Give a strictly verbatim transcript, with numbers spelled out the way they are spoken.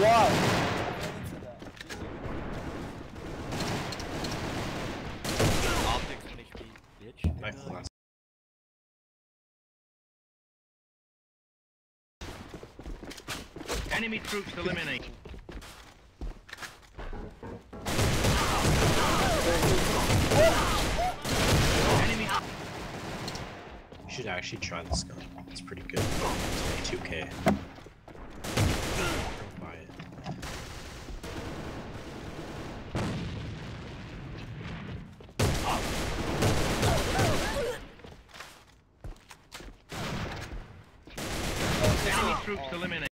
var. Nice. Enemy troops eliminated. Enemy. You should actually try this gun. It's pretty good. It's two K. Buy it. Enemy troops eliminated.